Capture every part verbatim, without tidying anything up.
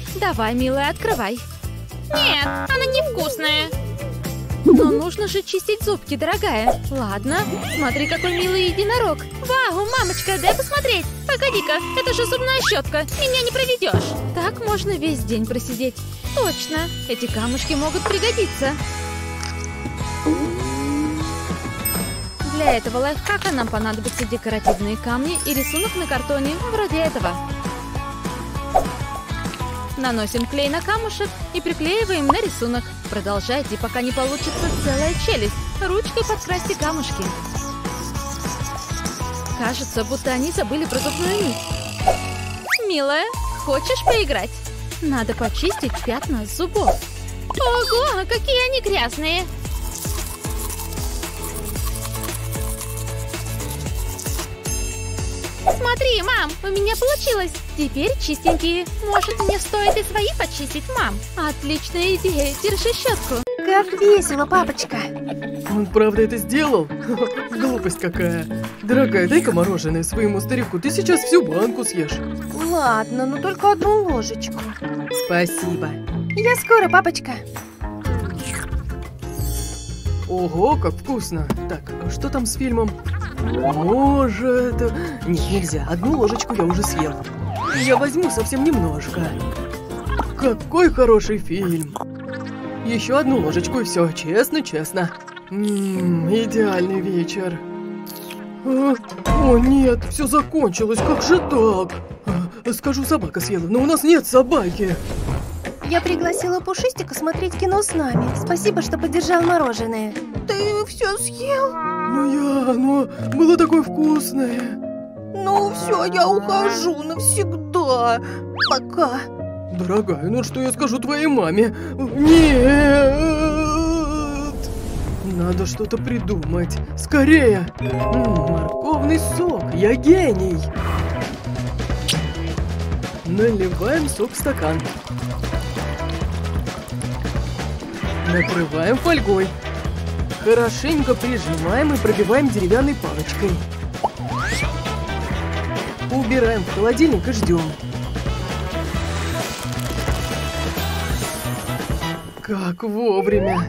Давай, милая, открывай. Нет, она невкусная. Но нужно же чистить зубки, дорогая. Ладно, смотри, какой милый единорог. Вау, мамочка, дай посмотреть. Погоди-ка, это же зубная щетка. Меня не проведешь. Так можно весь день просидеть. Точно, эти камушки могут пригодиться. Для этого лайфхака нам понадобятся декоративные камни и рисунок на картоне, вроде этого. Наносим клей на камушек и приклеиваем на рисунок. Продолжайте, пока не получится целая челюсть. Ручкой подкрасьте камушки. Кажется, будто они забыли про зубную нить. Милая, хочешь поиграть? Надо почистить пятна с зубов. Ого, какие они грязные. Смотри, мам, у меня получилось. Теперь чистенькие. Может, мне стоит и свои почистить, мам? Отличная идея. Держи щетку. Как весело, папочка. Он правда это сделал? Глупость какая. Дорогая, дай-ка мороженое своему старику. Ты сейчас всю банку съешь. Ладно, но только одну ложечку. Спасибо. Я скоро, папочка. Ого, как вкусно. Так, что там с фильмом? Может... Нет, нельзя. Одну ложечку я уже съел. Я возьму совсем немножко. Какой хороший фильм. Еще одну ложечку и все. Честно, честно. Ммм, идеальный вечер. А, о нет, все закончилось. Как же так? А, скажу, собака съела, но у нас нет собаки. Я пригласила Пушистика смотреть кино с нами. Спасибо, что поддержал мороженое. Ты все съел? Ну я, оно было такое вкусное. Ну все, я ухожу навсегда. Пока. Дорогая, ну что я скажу твоей маме? Нет! Надо что-то придумать. Скорее! М-м, морковный сок, я гений! Наливаем сок в стакан. Накрываем фольгой. Хорошенько прижимаем и пробиваем деревянной палочкой. Убираем в холодильник и ждем. Как вовремя.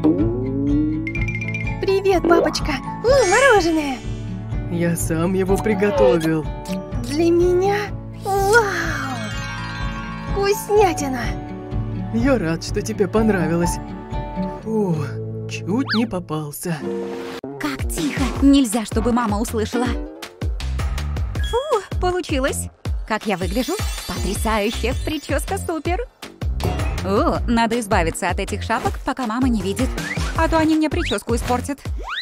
Привет, папочка. У, мороженое. Я сам его приготовил. Для меня? Вау! Вкуснятина. Я рад, что тебе понравилось. Фу, чуть не попался. Как тихо. Нельзя, чтобы мама услышала. Фу, получилось. Как я выгляжу? Потрясающе. Прическа супер. О, надо избавиться от этих шапок, пока мама не видит. А то они мне прическу испортят.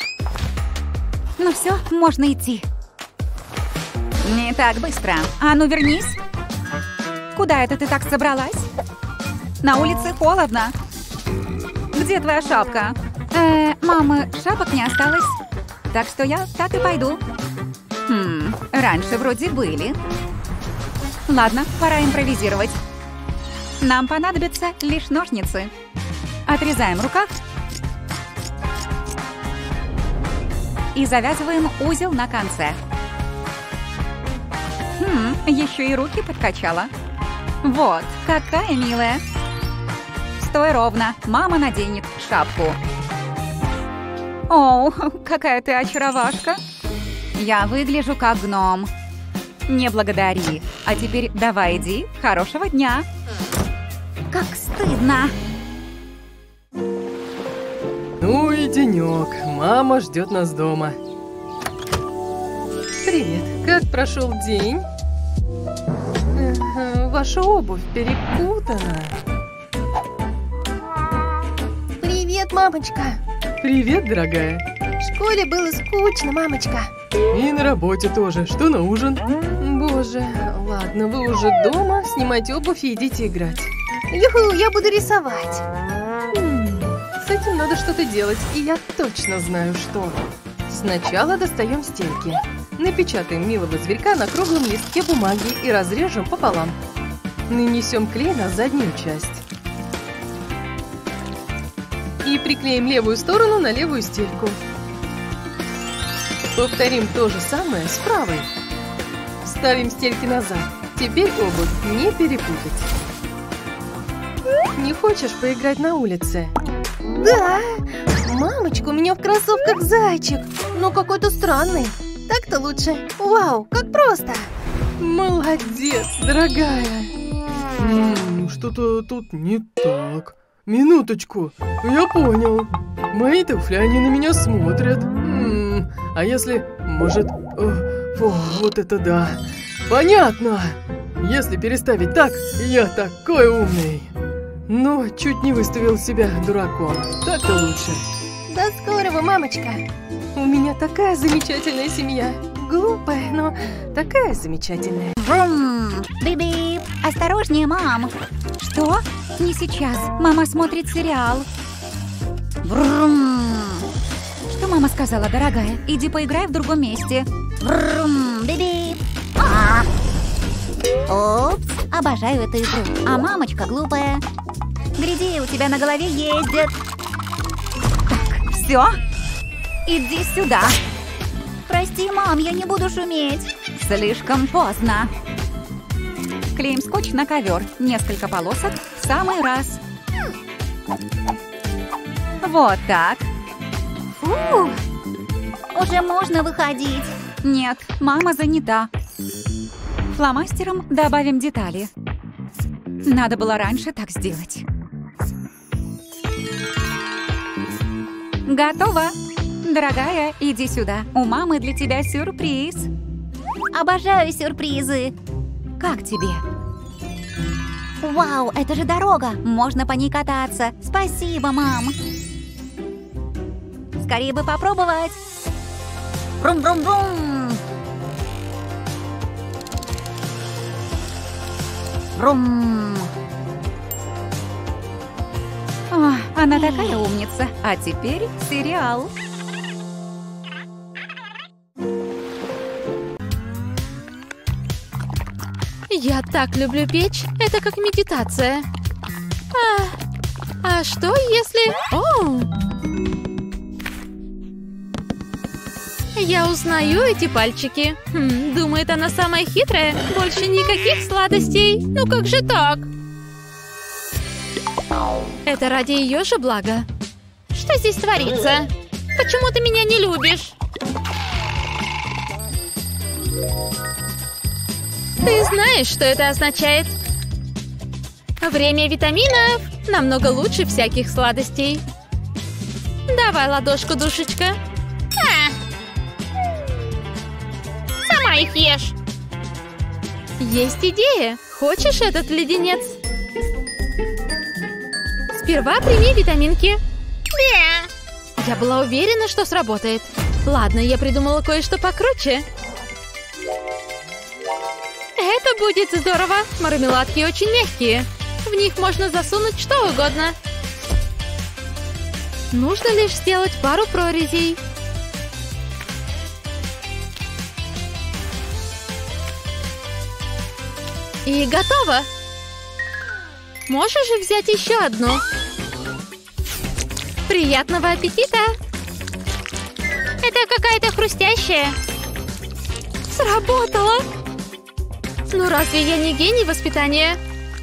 Ну все, можно идти. Не так быстро. А ну вернись. Куда это ты так собралась? На улице холодно. Где твоя шапка? Э, мамы, шапок не осталось. Так что я так и пойду. Хм, раньше вроде были. Ладно, пора импровизировать. Нам понадобятся лишь ножницы. Отрезаем рукав. И завязываем узел на конце. Хм, еще и руки подкачала. Вот, какая милая. Стой ровно, мама наденет шапку. Оу, какая ты очаровашка. Я выгляжу как гном. Не благодари. А теперь давай иди. Хорошего дня. Как стыдно. Ну и денек. Мама ждет нас дома. Привет. Как прошел день? Ага, ваша обувь перепутана. Привет, мамочка. Привет, дорогая. В школе было скучно, мамочка. И на работе тоже. Что на ужин? Боже, ладно, вы уже дома. Снимайте обувь и идите играть. Юху, я буду рисовать. М-м, с этим надо что-то делать, и я точно знаю, что. Сначала достаем стельки. Напечатаем милого зверька на круглом листке бумаги и разрежем пополам. Нанесем клей на заднюю часть. И приклеим левую сторону на левую стельку. Повторим то же самое с правой. Ставим стельки назад. Теперь обувь не перепутать. Не хочешь поиграть на улице? Да! Мамочка, у меня в кроссовках зайчик, но какой-то странный. Так-то лучше. Вау, как просто! Молодец, дорогая. М, Что-то тут не так. Минуточку, я понял. Мои туфли, они на меня смотрят. М, А если, может... э, фу, вот это да. Понятно. Если переставить так, я такой умный. Но чуть не выставил себя дураком. Так-то лучше. До скорого, мамочка. У меня такая замечательная семья. Глупая, но такая замечательная. Врум! Бип-бип! Осторожнее, мам! Что? Не сейчас. Мама смотрит сериал. Врум! Что мама сказала, дорогая? Иди поиграй в другом месте. Врум! Бип-бип! А! Опс! Обожаю эту игру. А мамочка глупая. Гляди, у тебя на голове ездят. Так, все. Иди сюда. Прости, мам, я не буду шуметь. Слишком поздно. Клеим скотч на ковер. Несколько полосок в самый раз. Вот так. Фу. Уже можно выходить. Нет, мама занята. Фломастером добавим детали. Надо было раньше так сделать. Готово. Дорогая, иди сюда. У мамы для тебя сюрприз. Обожаю сюрпризы. Как тебе? Вау, это же дорога. Можно по ней кататься. Спасибо, мам. Скорее бы попробовать. Брум-брум-брум. Брум. О, она такая умница. А теперь сериал. Я так люблю печь. Это как медитация. А, а что если... О! Я узнаю эти пальчики. Хм, думает, она самая хитрая. Больше никаких сладостей. Ну как же так? Это ради ее же блага. Что здесь творится? Почему ты меня не любишь? Ты знаешь, что это означает? Время витаминов намного лучше всяких сладостей. Давай ладошку, душечка. А! Сама их ешь. Есть идея. Хочешь этот леденец? Сперва прими витаминки. Да. Я была уверена, что сработает. Ладно, я придумала кое-что покруче. Это будет здорово. Мармеладки очень мягкие. В них можно засунуть что угодно. Нужно лишь сделать пару прорезей. И готово. Можешь же взять еще одну. Приятного аппетита. Это какая-то хрустящая. Сработало. Ну разве я не гений воспитания?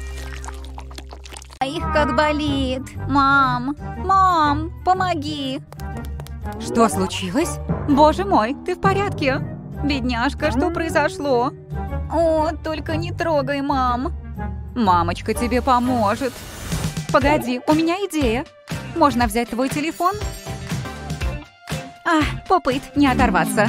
Их как болит. Мам, мам, помоги. Что случилось? Боже мой, ты в порядке? Бедняжка, что произошло? О, только не трогай, мам. Мамочка тебе поможет. Погоди, у меня идея. Можно взять твой телефон? А, попыт, не оторваться.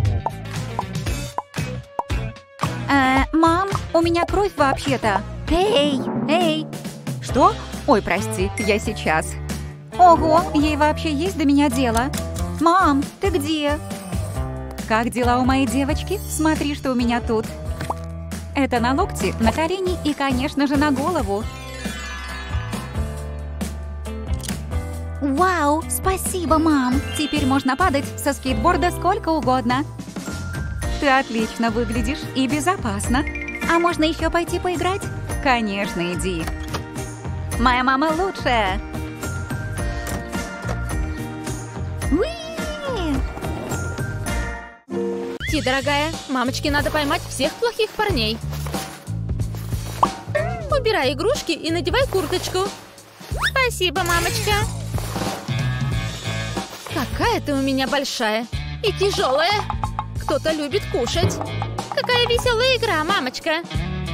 Э, мам, у меня кровь вообще-то. Эй, эй. Что? Ой, прости, я сейчас. Ого, ей вообще есть до меня дело. Мам, ты где? Как дела у моей девочки? Смотри, что у меня тут. Это на локти, на колени и, конечно же, на голову. Вау, спасибо, мам. Теперь можно падать со скейтборда сколько угодно. Ты отлично выглядишь и безопасно. А можно еще пойти поиграть? Конечно, иди. Моя мама лучшая. Уи! Ти, дорогая, мамочке надо поймать всех плохих парней. Убирай игрушки и надевай курточку. Спасибо, мамочка. Какая ты у меня большая и тяжелая. Кто-то любит кушать. Какая веселая игра, мамочка.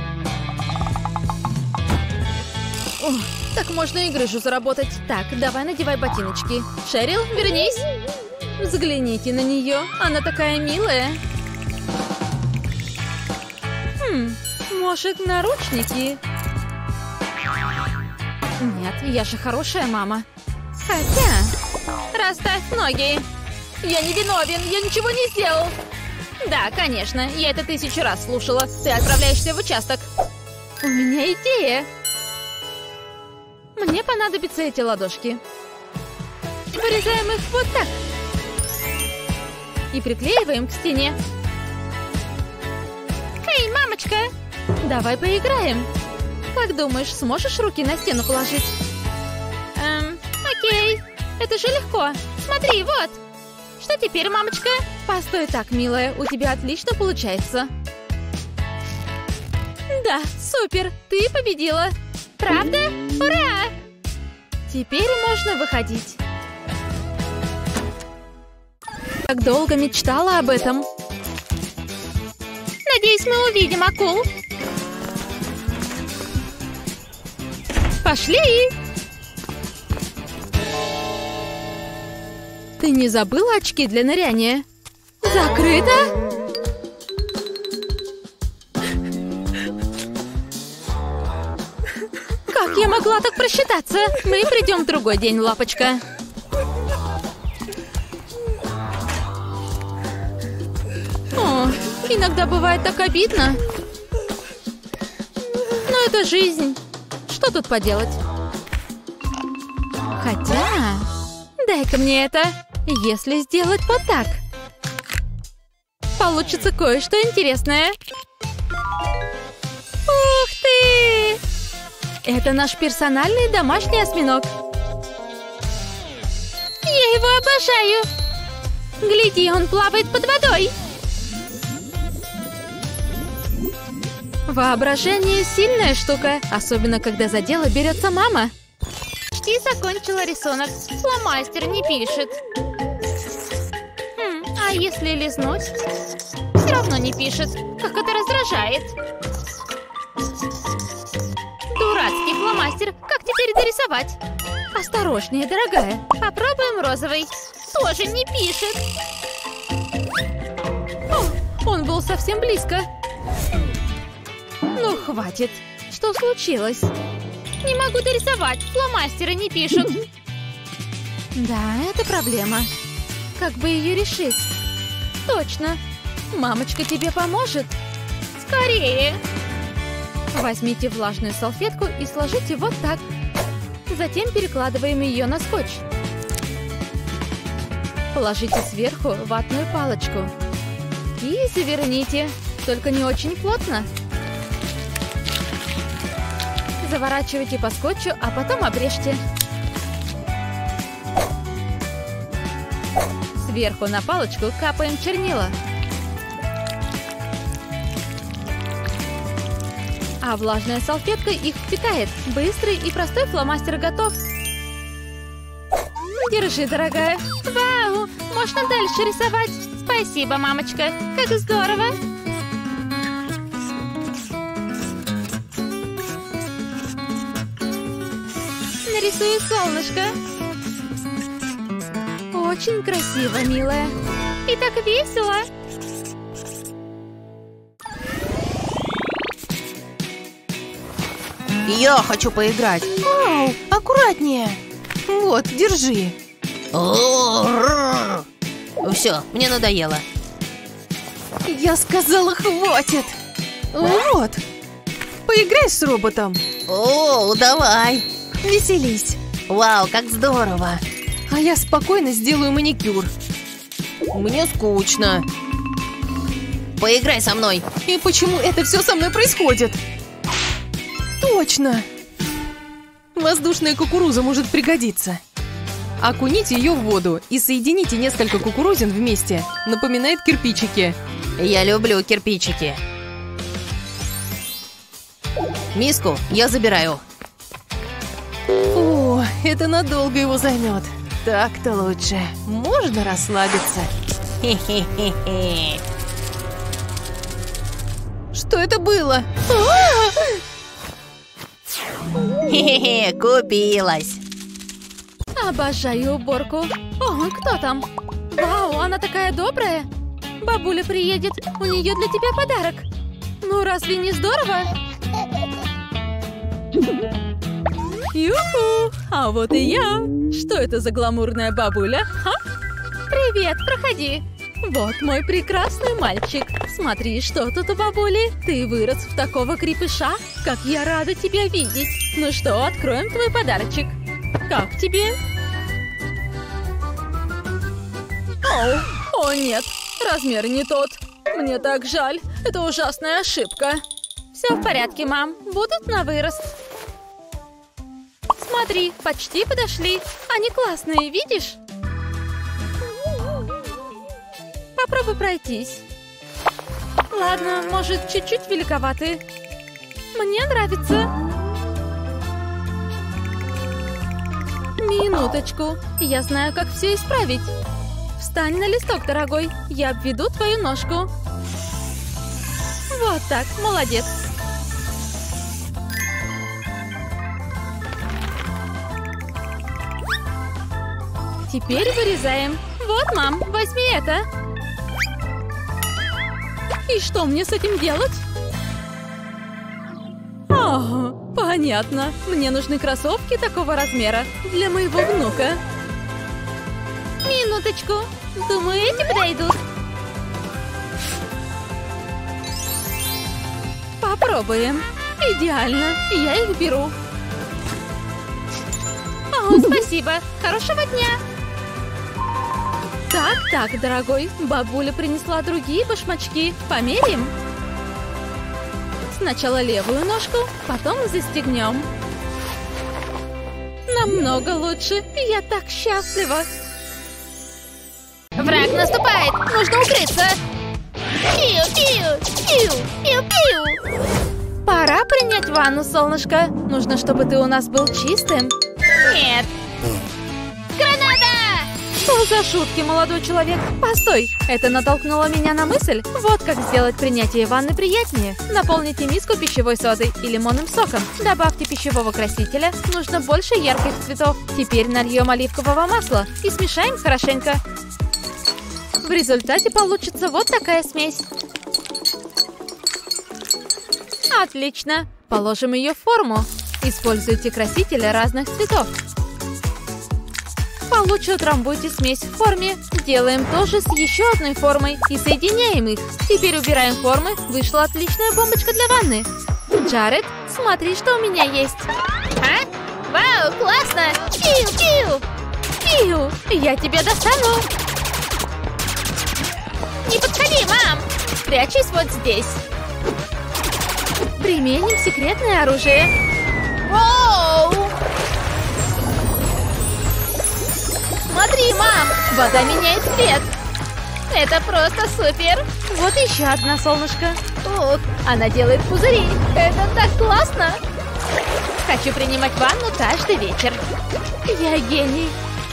О, так можно и грыжу заработать. Так, давай надевай ботиночки. Шерил, вернись. Взгляните на нее. Она такая милая. Хм, может, наручники? Нет, я же хорошая мама. Хотя... Расставь ноги. Я не виновен, я ничего не сделал. Да, конечно, я это тысячу раз слушала. Ты отправляешься в участок. У меня идея. Мне понадобятся эти ладошки. Вырезаем их вот так. И приклеиваем к стене. Эй, мамочка! Давай поиграем. Как думаешь, сможешь руки на стену положить? Эм, окей. Это же легко. Смотри, вот. Что теперь, мамочка? Постой так, милая. У тебя отлично получается. Да, супер. Ты победила. Правда? Ура! Теперь можно выходить. Так долго мечтала об этом. Надеюсь, мы увидим акул. Пошли! Ты не забыла очки для ныряния? Закрыто? Как я могла так просчитаться? Мы придем в другой день, лапочка. О, иногда бывает так обидно. Но это жизнь. Что тут поделать? Хотя... Дай-ка мне это. Если сделать вот так, получится кое-что интересное. Ух ты! Это наш персональный домашний осьминог. Я его обожаю. Гляди, он плавает под водой. Воображение — сильная штука, особенно когда за дело берется мама. Почти закончила рисунок. Фломастер не пишет. Хм, а если лизнуть? Все равно не пишет. Как это раздражает. Дурацкий фломастер. Как теперь дорисовать? Осторожнее, дорогая. Попробуем розовый. Тоже не пишет. О, он был совсем близко. Ну, хватит. Что случилось? Не могу дорисовать. Фломастеры не пишут. Да, это проблема. Как бы ее решить? Точно. Мамочка тебе поможет. Скорее. Возьмите влажную салфетку и сложите вот так. Затем перекладываем ее на скотч. Положите сверху ватную палочку. И заверните. Только не очень плотно. Заворачивайте по скотчу, а потом обрежьте. Сверху на палочку капаем чернила. А влажная салфетка их впитает. Быстрый и простой фломастер готов. Держи, дорогая. Вау! Можно дальше рисовать. Спасибо, мамочка. Как здорово! Нарисую солнышко. Очень красиво, милая. И так весело. Я хочу поиграть. Оу, аккуратнее. Вот, держи. Все, мне надоело. Я сказала, хватит. Вот. Поиграй с роботом. О, давай. Веселись. Вау, как здорово. А я спокойно сделаю маникюр. Мне скучно. Поиграй со мной. И почему это все со мной происходит? Точно. Воздушная кукуруза может пригодиться. Окуните ее в воду и соедините несколько кукурузин вместе. Напоминает кирпичики. Я люблю кирпичики. Миску я забираю. О, это надолго его займет. Так-то лучше. Можно расслабиться. Хе-хе-хе-хе. Что это было? Хе-хе-хе, купилась. Обожаю уборку. О, кто там? Вау, она такая добрая. Бабуля приедет, у нее для тебя подарок. Ну, разве не здорово? Юху! А вот и я! Что это за гламурная бабуля? Ха? Привет, проходи! Вот мой прекрасный мальчик. Смотри, что тут у бабули. Ты вырос в такого крепыша. Как я рада тебя видеть. Ну что, откроем твой подарочек. Как тебе? О, о нет, размер не тот. Мне так жаль. Это ужасная ошибка. Все в порядке, мам. Будут на вырост. Смотри, почти подошли. Они классные, видишь? Попробуй пройтись. Ладно, может, чуть-чуть великоваты. Мне нравится. Минуточку. Я знаю, как все исправить. Встань на листок, дорогой. Я обведу твою ножку. Вот так, молодец. Теперь вырезаем. Вот, мам, возьми это. И что мне с этим делать? О, понятно. Мне нужны кроссовки такого размера для моего внука. Минуточку. Думаю, эти подойдут. Попробуем. Идеально. Я их беру. О, спасибо. Хорошего дня. Так, так, дорогой. Бабуля принесла другие башмачки. Померим? Сначала левую ножку, потом застегнем. Намного лучше. Я так счастлива. Враг наступает! Нужно укрыться! Пиу-пиу! Пиу-пиу-пиу! Пора принять ванну, солнышко. Нужно, чтобы ты у нас был чистым. Нет! Граната! Что за шутки, молодой человек? Постой! Это натолкнуло меня на мысль. Вот как сделать принятие ванны приятнее. Наполните миску пищевой содой и лимонным соком. Добавьте пищевого красителя. Нужно больше ярких цветов. Теперь нальем оливкового масла и смешаем хорошенько. В результате получится вот такая смесь. Отлично. Положим ее в форму. Используйте красители разных цветов. Получше утрамбуйте смесь в форме. Делаем то же с еще одной формой и соединяем их. Теперь убираем формы. Вышла отличная бомбочка для ванны. Джаред, смотри, что у меня есть. А? Вау, классно! Пиу-пиу! Пиу, я тебя достану. Не подходи, мам! Прячусь вот здесь. Применим секретное оружие. Воу! Смотри, мам! Вода меняет цвет. Это просто супер! Вот еще одна, солнышко. Ух, она делает пузыри. Это так классно! Хочу принимать ванну каждый вечер. Я гений.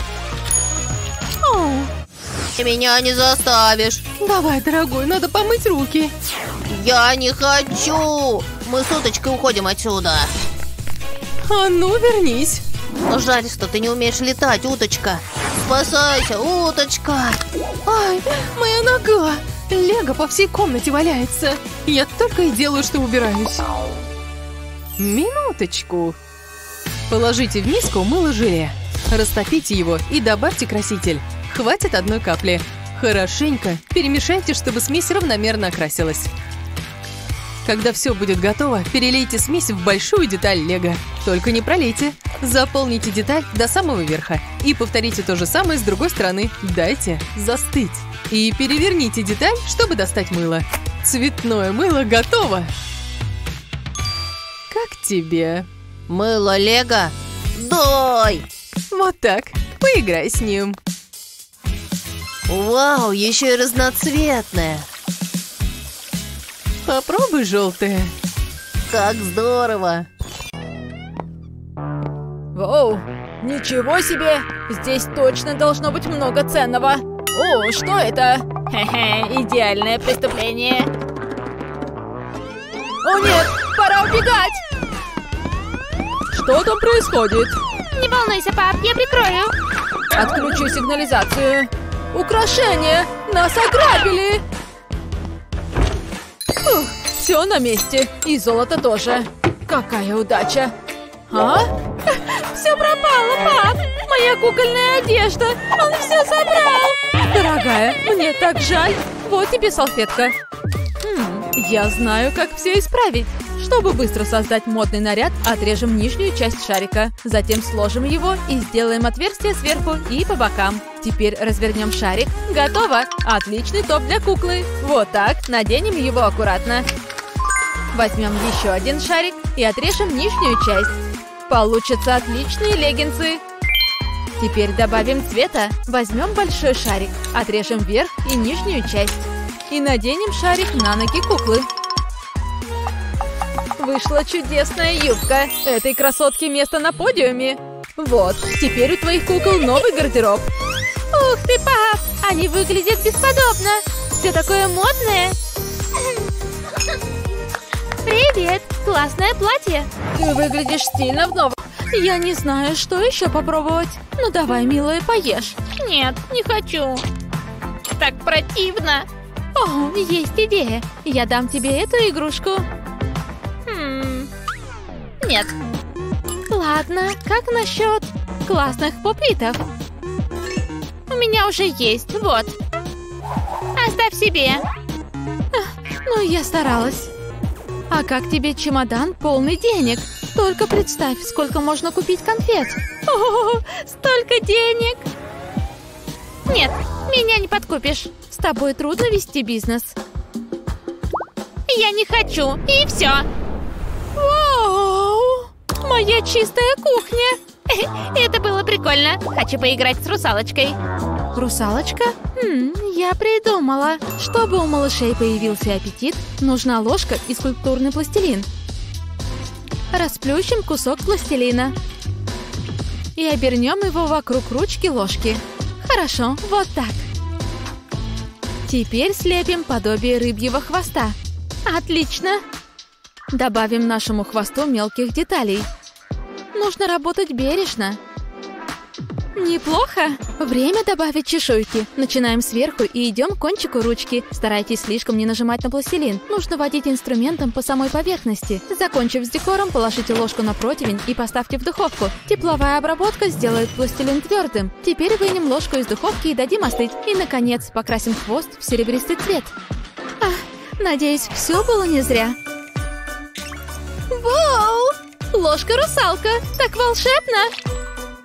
О. Меня не заставишь. Давай, дорогой, надо помыть руки. Я не хочу. Мы с уточкой уходим отсюда. А ну, вернись. Жаль, что ты не умеешь летать, уточка. Спасайся, уточка. Ай, моя нога. Лего по всей комнате валяется. Я только и делаю, что убираюсь. Минуточку. Положите в миску мыло-желе. Растопите его и добавьте краситель. Хватит одной капли. Хорошенько перемешайте, чтобы смесь равномерно окрасилась. Когда все будет готово, перелейте смесь в большую деталь лего. Только не пролейте. Заполните деталь до самого верха. И повторите то же самое с другой стороны. Дайте застыть. И переверните деталь, чтобы достать мыло. Цветное мыло готово. Как тебе? Мыло лего? Дай! Вот так. Поиграй с ним. Вау, еще и разноцветное. Попробуй желтое. Как здорово. Воу, Ничего себе! Здесь точно должно быть много ценного. О, что это? Хе-хе, идеальное преступление. О нет, пора убегать! Что там происходит? Не волнуйся, пап, я прикрою. Отключу сигнализацию. Украшения! Нас ограбили! Фух, все на месте. И золото тоже. Какая удача. А? Все пропало, пап! Моя кукольная одежда! Он все забрал! Дорогая, мне так жаль. Вот тебе салфетка. Хм, я знаю, как все исправить. Чтобы быстро создать модный наряд, отрежем нижнюю часть шарика. Затем сложим его и сделаем отверстие сверху и по бокам. Теперь развернем шарик. Готово! Отличный топ для куклы. Вот так. Наденем его аккуратно. Возьмем еще один шарик и отрежем нижнюю часть. Получатся отличные леггинсы. Теперь добавим цвета. Возьмем большой шарик, отрежем верх и нижнюю часть. И наденем шарик на ноги куклы. Вышла чудесная юбка. Этой красотке место на подиуме. Вот, теперь у твоих кукол новый гардероб. Ух ты, пап! Они выглядят бесподобно. Все такое модное. Привет! Классное платье. Ты выглядишь стильно в новом. Я не знаю, что еще попробовать. Ну давай, милая, поешь. Нет, не хочу. Так противно. О, есть идея. Я дам тебе эту игрушку. Хм. Нет. Ладно, как насчет классных попитов? У меня уже есть, вот. Оставь себе. Ну, я старалась. А как тебе чемодан полный денег? Только представь, сколько можно купить конфет. О, столько денег. Нет, меня не подкупишь. С тобой трудно вести бизнес. Я не хочу, и все. Вау! Моя чистая кухня. Это было прикольно. Хочу поиграть с русалочкой. Русалочка? Хм, я придумала. Чтобы у малышей появился аппетит, нужна ложка и скульптурный пластилин. Расплющим кусок пластилина. И обернем его вокруг ручки ложки. Хорошо, вот так. Теперь слепим подобие рыбьего хвоста. Отлично. Добавим нашему хвосту мелких деталей. Нужно работать бережно. Неплохо. Время добавить чешуйки. Начинаем сверху и идем к кончику ручки. Старайтесь слишком не нажимать на пластилин. Нужно водить инструментом по самой поверхности. Закончив с декором, положите ложку на противень и поставьте в духовку. Тепловая обработка сделает пластилин твердым. Теперь вынем ложку из духовки и дадим остыть. И, наконец, покрасим хвост в серебристый цвет. Ах, надеюсь, все было не зря. Вау! Ложка-русалка! Так волшебно!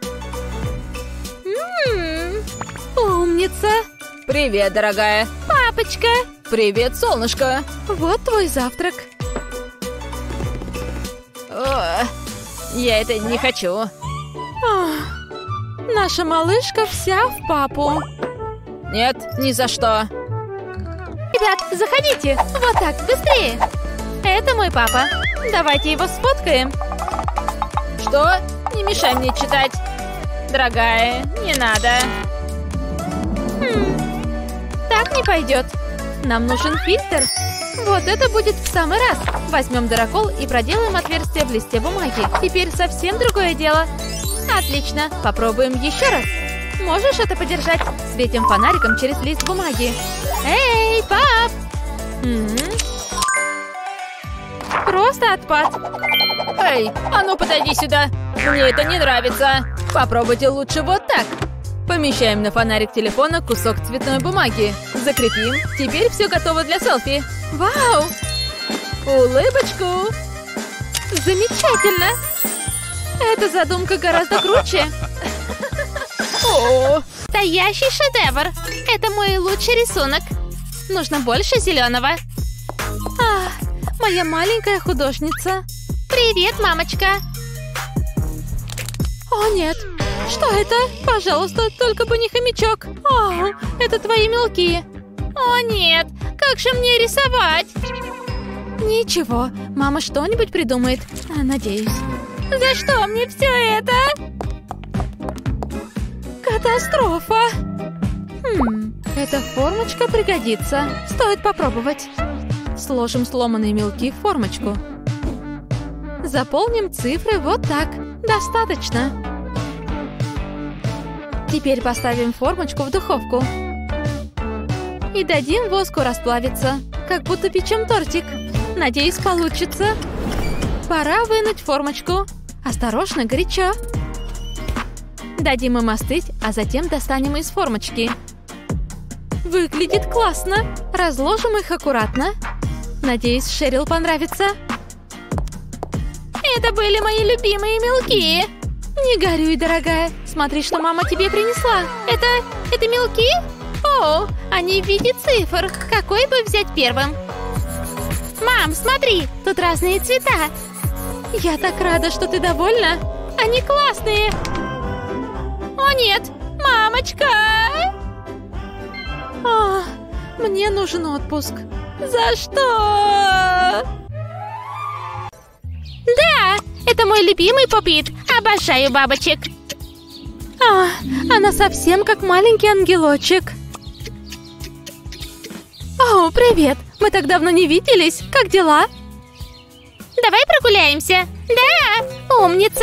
Ммм, умница! Привет, дорогая! Папочка! Привет, солнышко! Вот твой завтрак. О, я это не хочу. О, наша малышка вся в папу. Нет, ни за что. Ребят, заходите! Вот так, быстрее! Это мой папа. Давайте его сфоткаем. Что? Не мешай мне читать. Дорогая, не надо. Хм, так не пойдет. Нам нужен фильтр. Вот это будет в самый раз. Возьмем дырокол и проделаем отверстие в листе бумаги. Теперь совсем другое дело. Отлично. Попробуем еще раз. Можешь это подержать? Светим фонариком через лист бумаги. Эй, пап! М-м-м. Просто отпад. Эй, а ну подойди сюда. Мне это не нравится. Попробуйте лучше вот так. Помещаем на фонарик телефона кусок цветной бумаги. Закрепим. Теперь все готово для селфи. Вау! Улыбочку! Замечательно! Эта задумка гораздо круче. О, Настоящий шедевр! Это мой лучший рисунок. Нужно больше зеленого. а, моя маленькая художница. Привет, мамочка! О, нет. Что это? Пожалуйста, только бы не хомячок. О, это твои мелкие. О, нет! Как же мне рисовать? Ничего, мама что-нибудь придумает. Надеюсь. За что мне все это? Катастрофа! Хм, эта формочка пригодится. Стоит попробовать. Сложим сломанные мелки в формочку. Заполним цифры вот так. Достаточно. Теперь поставим формочку в духовку. И дадим воску расплавиться, как будто печем тортик. Надеюсь, получится. Пора вынуть формочку. Осторожно, горячо. Дадим им остыть, а затем достанем из формочки. Выглядит классно. Разложим их аккуратно. Надеюсь, Шерил понравится. Это были мои любимые мелки. Не горюй, дорогая. Смотри, что мама тебе принесла. Это... это мелки? О, они в виде цифр. Какой бы взять первым? Мам, смотри, тут разные цвета. Я так рада, что ты довольна. Они классные. О, нет, мамочка! О, мне нужен отпуск. За что? Да, это мой любимый попит. Обожаю бабочек. А, она совсем как маленький ангелочек. О, привет. Мы так давно не виделись. Как дела? Давай прогуляемся. Да, умница.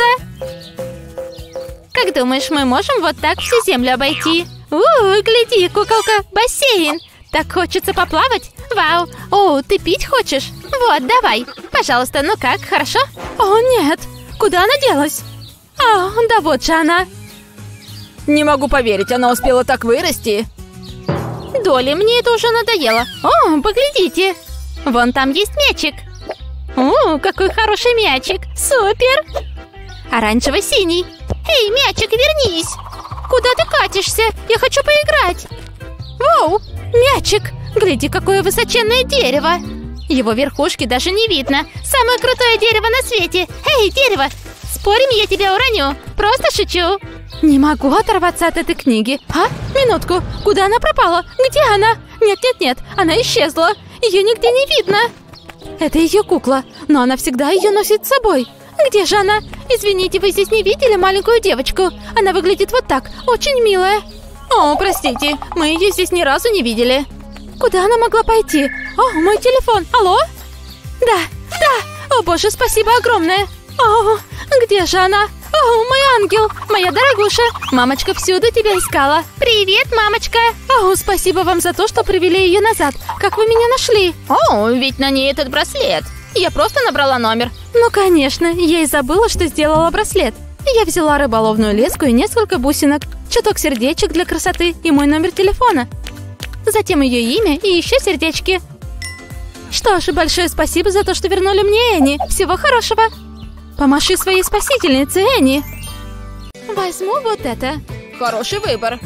Как думаешь, мы можем вот так всю землю обойти? У, гляди, куколка, бассейн. Так хочется поплавать. Вау. О, ты пить хочешь? Вот, давай. Пожалуйста, ну как, хорошо? О, нет. Куда она делась? О, да вот же она. Не могу поверить, она успела так вырасти. Долли, мне это уже надоело. О, поглядите. Вон там есть мячик. О, какой хороший мячик. Супер. Оранжево-синий. Эй, мячик, вернись. Куда ты катишься? Я хочу поиграть. Воу, мячик. Гляди, какое высоченное дерево. Его верхушки даже не видно. Самое крутое дерево на свете. Эй, дерево, спорим, я тебя уроню. Просто шучу. Не могу оторваться от этой книги. А? Минутку. Куда она пропала? Где она? Нет-нет-нет, она исчезла. Ее нигде не видно. Это ее кукла, но она всегда ее носит с собой. Где же она? Извините, вы здесь не видели маленькую девочку? Она выглядит вот так, очень милая. О, простите, мы ее здесь ни разу не видели. Куда она могла пойти? О, мой телефон. Алло? Да, да. О, боже, спасибо огромное. О, где же она? О, мой ангел, моя дорогуша. Мамочка всюду тебя искала. Привет, мамочка. О, спасибо вам за то, что привели ее назад. Как вы меня нашли? О, ведь на ней этот браслет. Я просто набрала номер. Ну, конечно, я и забыла, что сделала браслет. Я взяла рыболовную леску и несколько бусинок, чуток сердечек для красоты и мой номер телефона. Затем ее имя и еще сердечки. Что ж, большое спасибо за то, что вернули мне Энни. Всего хорошего. Помаши своей спасительнице, Энни. Возьму вот это. Хороший выбор.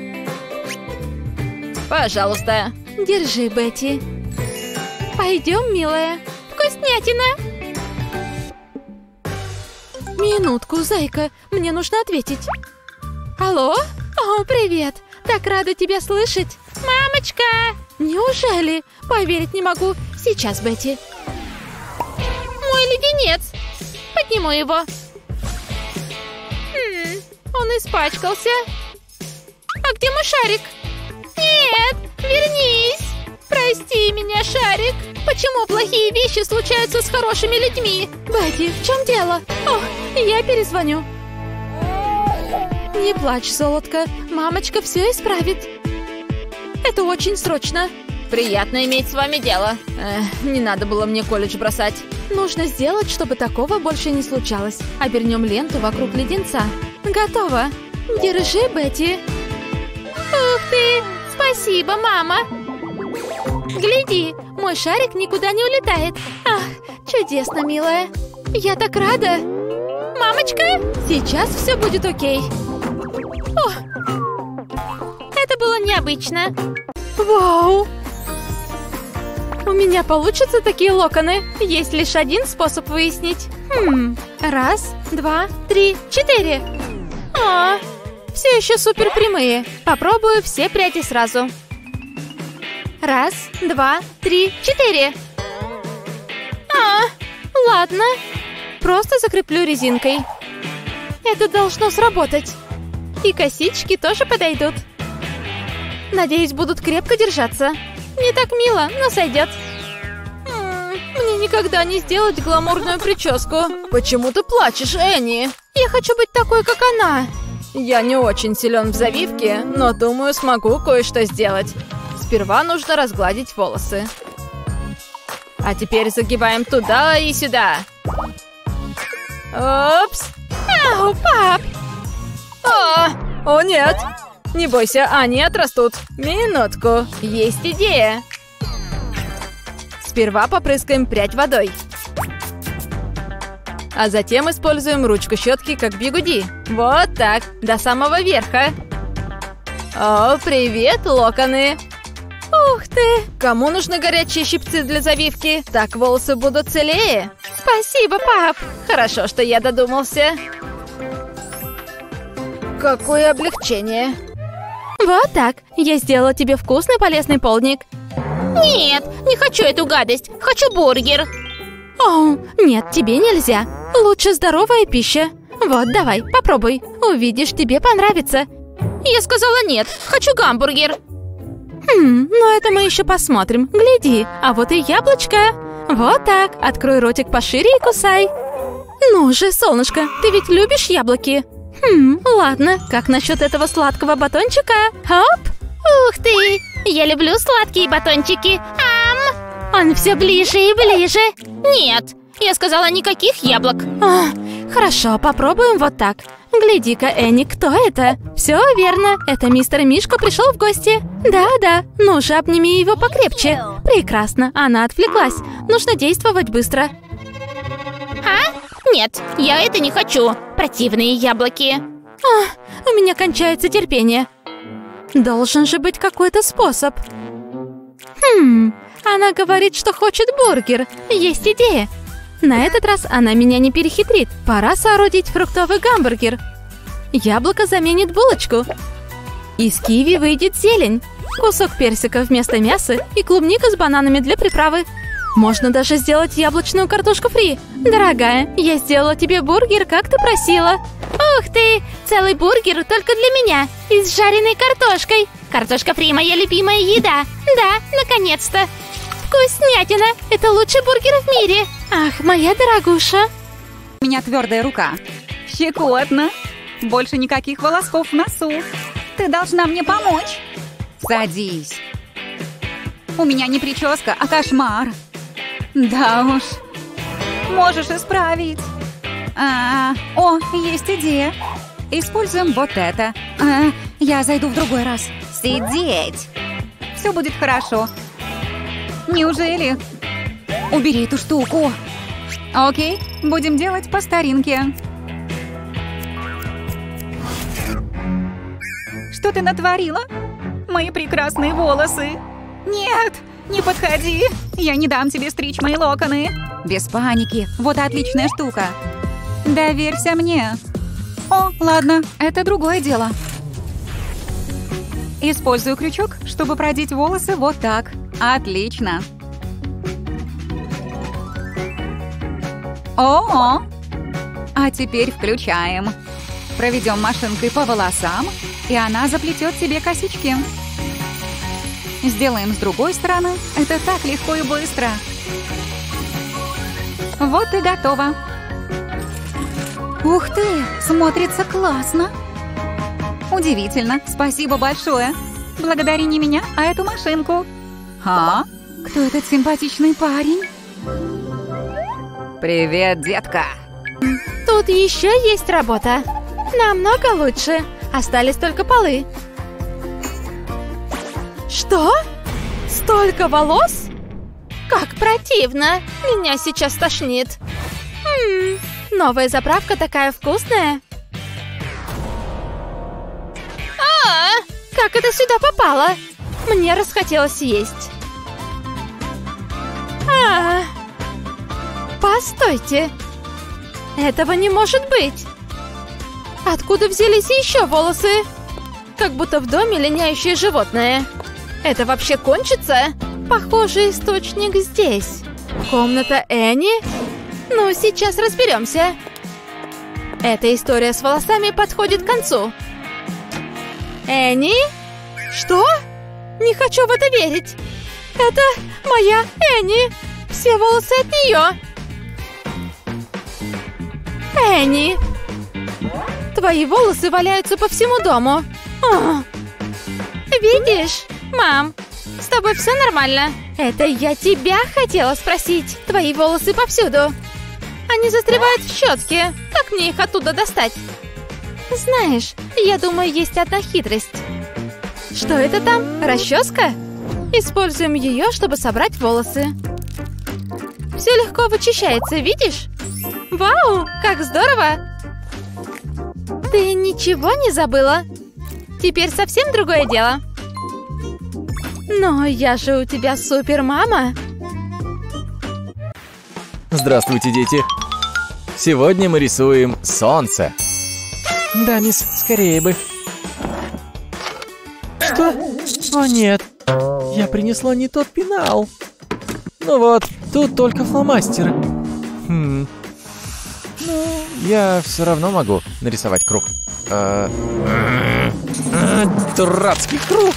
Пожалуйста. Держи, Бетти. Пойдем, милая. Вкуснятина. Минутку, зайка. Мне нужно ответить. Алло? О, привет. Так рада тебя слышать. Мамочка! Неужели? Поверить не могу. Сейчас, Бетти. Мой леденец. Подниму его. Хм, он испачкался. А где мой шарик? Нет, вернись. Прости меня, шарик. Почему плохие вещи случаются с хорошими людьми? Бетти, в чем дело? О, я перезвоню. Не плачь, золотко. Мамочка все исправит. Это очень срочно. Приятно иметь с вами дело. Эх, не надо было мне колледж бросать. Нужно сделать, чтобы такого больше не случалось. Обернем ленту вокруг леденца. Готово. Держи, Бетти. Ух ты! Спасибо, мама. Гляди, мой шарик никуда не улетает. Ах, чудесно, милая. Я так рада. Мамочка, сейчас все будет окей. О, это было необычно. Вау! У меня получатся такие локоны. Есть лишь один способ выяснить. Хм, раз, два, три, четыре. О, все еще супер прямые. Попробую все пряди сразу. Раз, два, три, четыре. А, ладно. Просто закреплю резинкой. Это должно сработать. И косички тоже подойдут. Надеюсь, будут крепко держаться. Не так мило, но сойдет. Мне никогда не сделать гламурную прическу. Почему ты плачешь, Энни? Я хочу быть такой, как она. Я не очень силен в завивке, но думаю, смогу кое-что сделать. Сперва нужно разгладить волосы. А теперь загибаем туда и сюда. Опс! Ау, пап! О, о нет! Не бойся, они отрастут. Минутку, есть идея. Сперва попрыскаем прядь водой. А затем используем ручку щетки как бигуди. Вот так, до самого верха. О, привет, локоны! Ух ты! Кому нужны горячие щипцы для завивки? Так волосы будут целее. Спасибо, пап! Хорошо, что я додумался. Какое облегчение. Вот так. Я сделала тебе вкусный полезный полдник. Нет, не хочу эту гадость. Хочу бургер. О, нет, тебе нельзя. Лучше здоровая пища. Вот, давай, попробуй. Увидишь, тебе понравится. Я сказала нет. Хочу гамбургер. Хм, ну это мы еще посмотрим. Гляди, а вот и яблочко. Вот так. Открой ротик пошире и кусай. Ну же, солнышко, ты ведь любишь яблоки? Хм, ладно. Как насчет этого сладкого батончика? Хоп! Ух ты! Я люблю сладкие батончики. Ам! Он все ближе и ближе. Нет, я сказала никаких яблок. А, хорошо, попробуем вот так. Гляди-ка, Энни, кто это? Все верно, это мистер Мишка пришел в гости. Да-да, ну же, обними его покрепче. Прекрасно, она отвлеклась. Нужно действовать быстро. А? Нет, я это не хочу. Противные яблоки. А, у меня кончается терпение. Должен же быть какой-то способ. Хм, она говорит, что хочет бургер. Есть идея. На этот раз она меня не перехитрит. Пора соорудить фруктовый гамбургер. Яблоко заменит булочку. Из киви выйдет зелень. Кусок персика вместо мяса и клубника с бананами для приправы. Можно даже сделать яблочную картошку фри. Дорогая, я сделала тебе бургер, как ты просила. Ух ты! Целый бургер только для меня. И с жареной картошкой. Картошка фри – моя любимая еда. Да, наконец-то. Вкуснятина! Это лучший бургер в мире. Ах, моя дорогуша. У меня твердая рука. Щекотно. Больше никаких волосков в носу. Ты должна мне помочь. Садись. У меня не прическа, а кошмар. Да уж. Можешь исправить. А, о, есть идея. Используем вот это. А, я зайду в другой раз. Сидеть. Все будет хорошо. Неужели? Убери эту штуку. Окей, будем делать по старинке. Что ты натворила? Мои прекрасные волосы. Нет, не подходи. Я не дам тебе стричь мои локоны. Без паники. Вот отличная штука. Доверься мне. О, ладно, это другое дело. Использую крючок, чтобы продеть волосы вот так. Отлично. О-о! А теперь включаем. Проведем машинкой по волосам, и она заплетет себе косички. Сделаем с другой стороны. Это так легко и быстро. Вот и готово. Ух ты, смотрится классно. Удивительно. Спасибо большое. Благодари не меня, а эту машинку. А? Кто этот симпатичный парень? Привет, детка. Тут еще есть работа. Намного лучше. Остались только полы. Что? Столько волос? Как противно. Меня сейчас тошнит. Хм, новая заправка такая вкусная. А, как это сюда попало? Мне расхотелось есть. А, постойте. Этого не может быть. Откуда взялись еще волосы? Как будто в доме линяющее животное. Это вообще кончится? Похоже, источник здесь. Комната Энни? Ну, сейчас разберемся. Эта история с волосами подходит к концу. Энни? Что? Не хочу в это верить. Это моя Энни. Все волосы от нее. Энни, твои волосы валяются по всему дому. О. Видишь, мам, с тобой все нормально. Это я тебя хотела спросить. Твои волосы повсюду. Они застревают в щетке. Как мне их оттуда достать? Знаешь, я думаю, есть одна хитрость. Что это там? Расческа? Используем ее, чтобы собрать волосы. Все легко вычищается, видишь? Вау, как здорово! Ты ничего не забыла? Теперь совсем другое дело. Но я же у тебя супер-мама. Здравствуйте, дети. Сегодня мы рисуем солнце. Да, мисс, скорее бы. Что? О, нет. Я принесла не тот пенал. Ну вот, тут только фломастеры. Хм. Ну, я все равно могу нарисовать круг. А... Дурацкий круг.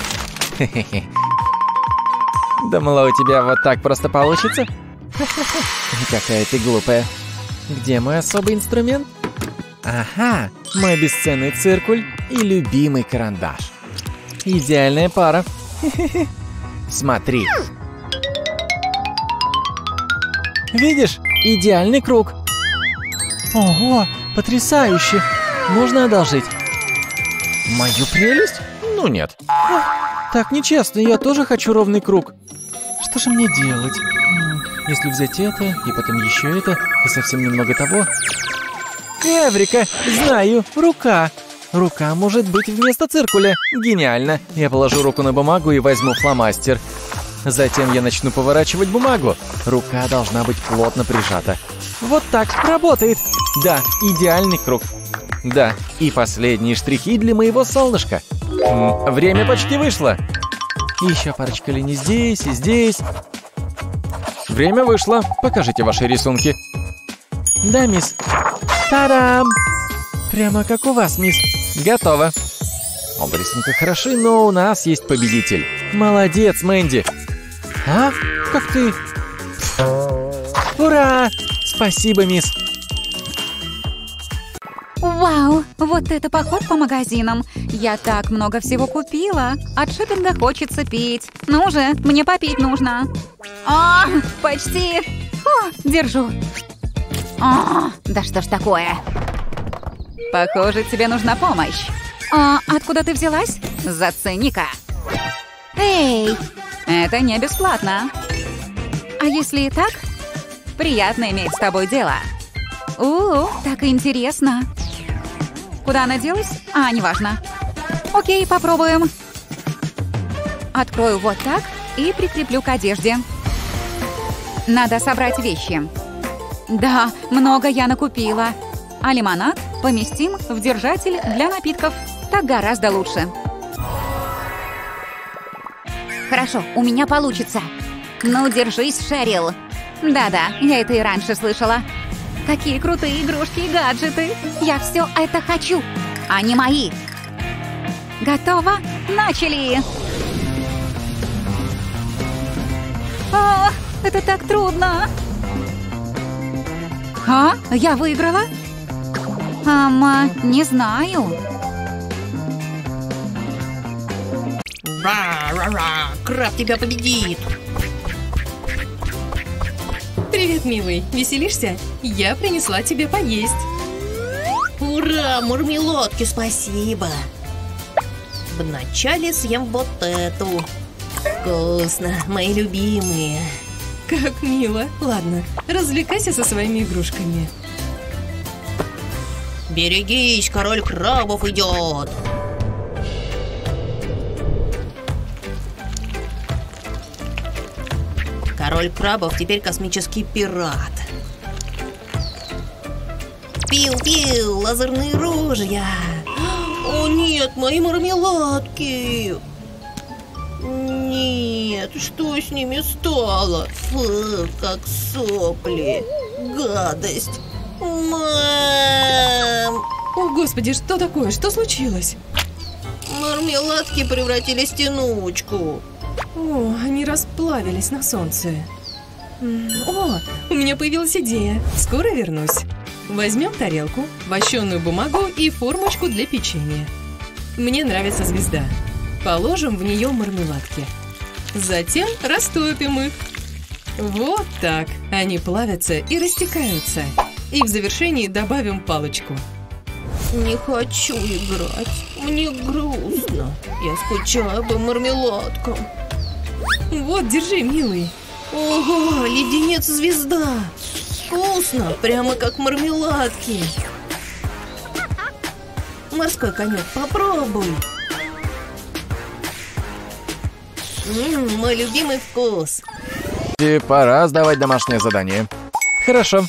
Думала, у тебя вот так просто получится? Какая ты глупая. Где мой особый инструмент? Ага, мой бесценный циркуль и любимый карандаш. Идеальная пара. Смотри. Видишь? Идеальный круг. Ого, потрясающе. Можно одолжить? Мою прелесть? Ну нет. Ох, так нечестно, я тоже хочу ровный круг. Что же мне делать? Если взять это, и потом еще это, и совсем немного того... Эврика! Знаю! Рука! Рука может быть вместо циркуля. Гениально! Я положу руку на бумагу и возьму фломастер. Затем я начну поворачивать бумагу. Рука должна быть плотно прижата. Вот так работает! Да, идеальный круг. Да, и последние штрихи для моего солнышка. М, время почти вышло. Еще парочка линий здесь и здесь. Время вышло. Покажите ваши рисунки. Да, мисс. Та-дам! Прямо как у вас, мисс. Готово. Оба рисунка хороши, но у нас есть победитель. Молодец, Мэнди. А? Как ты? Ура! Спасибо, мисс. Вау, вот это поход по магазинам. Я так много всего купила. От шопинга хочется пить. Ну же, мне попить нужно. А, почти. Фу, держу. А, да что ж такое? Похоже, тебе нужна помощь. А откуда ты взялась? Зацени-ка. Эй, это не бесплатно. А если и так? Приятно иметь с тобой дело. У, так интересно. Куда она делась? А, неважно. Окей, попробуем. Открою вот так и прикреплю к одежде. Надо собрать вещи. Да, много я накупила. А лимонад поместим в держатель для напитков. Так гораздо лучше. Хорошо, у меня получится. Ну, держись, Шерил. Да-да, я это и раньше слышала. Какие крутые игрушки и гаджеты. Я все это хочу. Они мои. Готово? Начали. О, это так трудно. А? Я выиграла? Ама, не знаю. Ра-ра-ра! Краб тебя победит! Привет, милый. Веселишься? Я принесла тебе поесть. Ура! Мармеладки, спасибо! Вначале съем вот эту. Вкусно, мои любимые. Как мило. Ладно, развлекайся со своими игрушками. Берегись, король крабов идет! Король крабов теперь космический пират. Пиу-пиу, лазерные ружья. О нет, мои мармеладки. Нет, что с ними стало? Фу, как сопли. Гадость. Мам! О, господи, что такое? Что случилось? Мармеладки превратились в тянучку. О, они расплавились на солнце. М, О, у меня появилась идея. Скоро вернусь. Возьмем тарелку, вощеную бумагу и формочку для печенья. Мне нравится звезда. Положим в нее мармеладки. Затем растопим их. Вот так. Они плавятся и растекаются. И в завершении добавим палочку. Не хочу играть. Мне грустно. Я скучаю по мармеладкам. Вот, держи, милый. Ого, леденец-звезда. Вкусно, прямо как мармеладки. Морской конек, попробуй. Ммм, мой любимый вкус. И пора сдавать домашнее задание. Хорошо.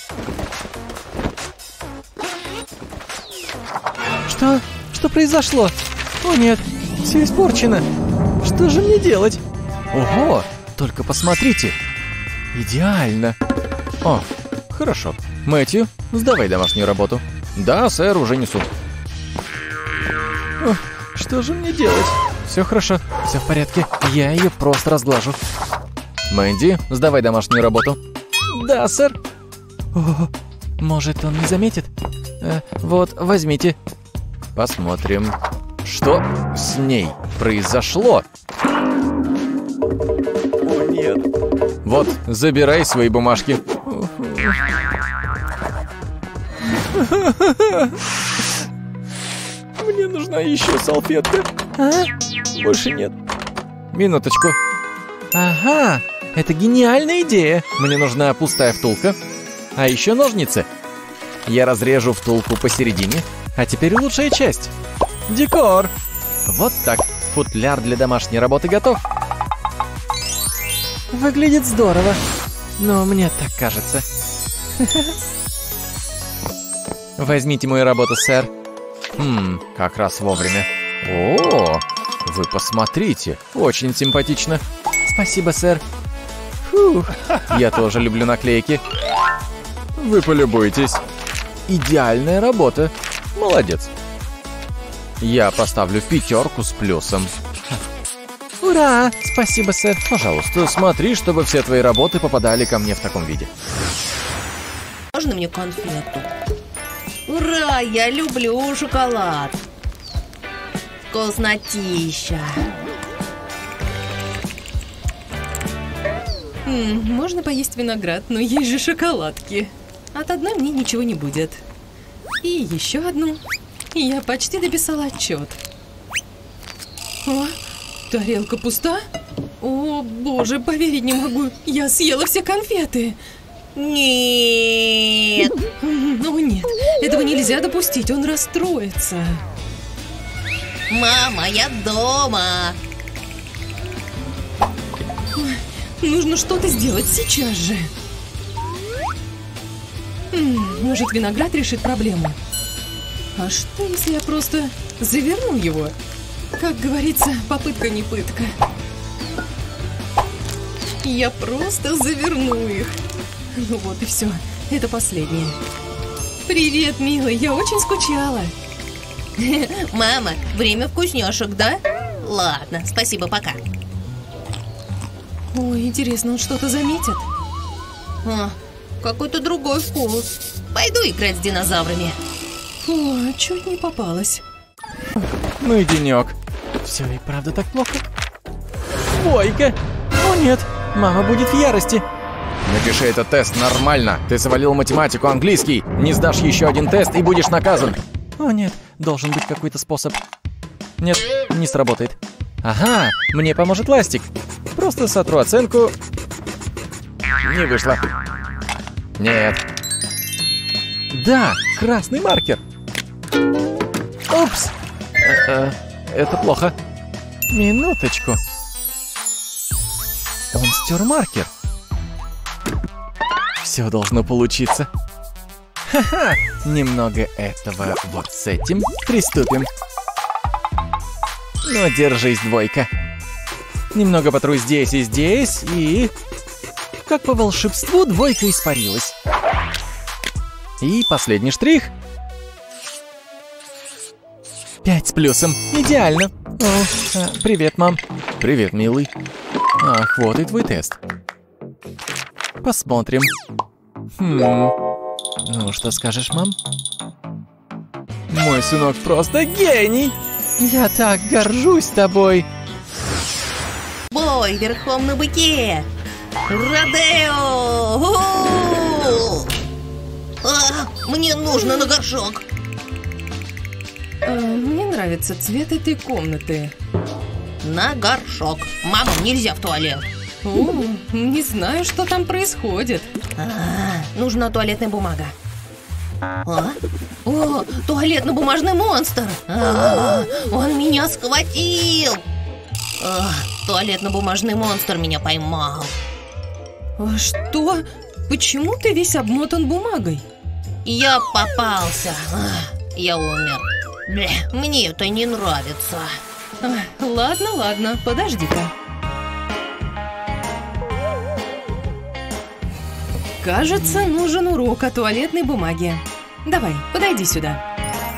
Что? Что произошло? О нет, все испорчено. Что же мне делать? Ого, только посмотрите. Идеально. О, хорошо. Мэтью, сдавай домашнюю работу. Да, сэр, уже несу. О, что же мне делать? Все хорошо, все в порядке. Я ее просто разглажу. Мэнди, сдавай домашнюю работу. Да, сэр. О, может, он не заметит? Э, вот, возьмите. Посмотрим, что с ней произошло. О, нет. Вот, забирай свои бумажки. Мне нужна еще салфетка. А? Больше нет. Минуточку. Ага, это гениальная идея. Мне нужна пустая втулка. А еще ножницы. Я разрежу втулку посередине. А теперь лучшая часть. Декор. Вот так. Футляр для домашней работы готов. Выглядит здорово. Но мне так кажется. Возьмите мою работу, сэр. Хм, как раз вовремя. О, вы посмотрите. Очень симпатично. Спасибо, сэр. Фух, я тоже люблю наклейки. Вы полюбуйтесь. Идеальная работа. Молодец. Я поставлю пятерку с плюсом. Ура! Спасибо, сэр. Пожалуйста, смотри, чтобы все твои работы попадали ко мне в таком виде. Можно мне конфету? Ура! Я люблю шоколад. Вкуснотища. М, можно поесть виноград, но есть же шоколадки. От одной мне ничего не будет. И еще одну. И я почти дописала отчет. О, тарелка пуста? О, боже, поверить не могу. Я съела все конфеты. Нет. Ну нет, этого нельзя допустить, он расстроится. Мама, я дома. Нужно что-то сделать сейчас же. М, Может, виноград решит проблему? А что, если я просто заверну его? Как говорится, попытка не пытка. Я просто заверну их. Ну вот и все. Это последнее. Привет, милый, я очень скучала. Мама, время вкусняшек, да? Ладно, спасибо, пока. Ой, интересно, он что-то заметит? А, какой-то другой вкус. Пойду играть с динозаврами. О, чуть не попалась. Ну и денек. Все и правда так плохо. Двойка. О нет, мама будет в ярости. Напиши этот тест нормально. Ты завалил математику, английский. Не сдашь еще один тест и будешь наказан. О нет, должен быть какой-то способ. Нет, не сработает. Ага, мне поможет ластик. Просто сотру оценку. Не вышло. Нет. Да, красный маркер. Упс. Э-э, это плохо. Минуточку. Он стер маркер. Все должно получиться. Ха-ха! Немного этого вот с этим. Приступим. Ну, держись, двойка. Немного потру здесь и здесь, и... Как по волшебству, двойка испарилась. И последний штрих. Пять с плюсом. Идеально. О, а, привет, мам. Привет, милый. Ах, вот и твой тест. Посмотрим. Хм. Ну, что скажешь, мам? Мой сынок просто гений! Я так горжусь тобой! Бой верхом на быке! Родео! У-у-у! А, мне нужно на горшок! А, мне нравится цвет этой комнаты. На горшок! Мама, нельзя в туалет! О, не знаю, что там происходит. А, нужна туалетная бумага. А? О, туалетно-бумажный монстр! А, он меня схватил! А, туалетно-бумажный монстр меня поймал. А что? Почему ты весь обмотан бумагой? Я попался. А, я умер. Бле, мне это не нравится. А, ладно, ладно, подожди-ка. Кажется, нужен урок о туалетной бумаге. Давай, подойди сюда.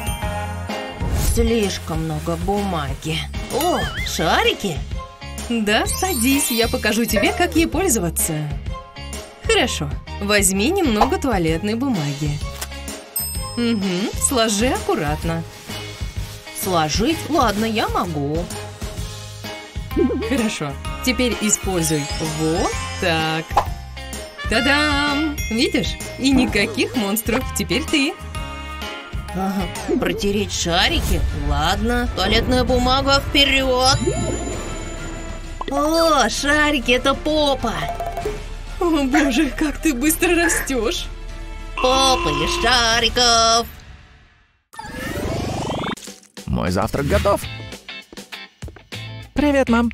Слишком много бумаги. О, шарики? Да, садись, я покажу тебе, как ей пользоваться. Хорошо, возьми немного туалетной бумаги. Угу, сложи аккуратно. Сложить? Ладно, я могу. Хорошо, теперь используй вот так. Та-дам! Видишь? И никаких монстров, теперь ты. Ага, протереть шарики? Ладно, туалетная бумага вперед. О, шарики, это попа. О боже, как ты быстро растешь. Попа из шариков. Мой завтрак готов. Привет, мам.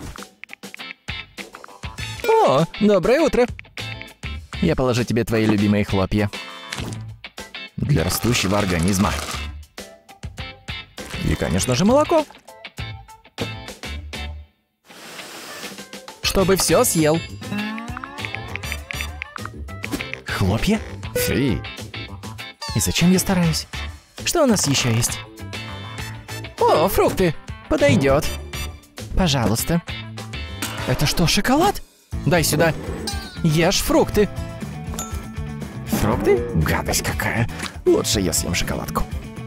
О, доброе утро. Я положу тебе твои любимые хлопья. Для растущего организма. И, конечно же, молоко. Чтобы все съел. Хлопья? Фи. И зачем я стараюсь? Что у нас еще есть? О, фрукты. Подойдет. Пожалуйста. Это что, шоколад? Дай сюда. Ешь фрукты. Фрукты? Гадость какая. Лучше я съем шоколадку.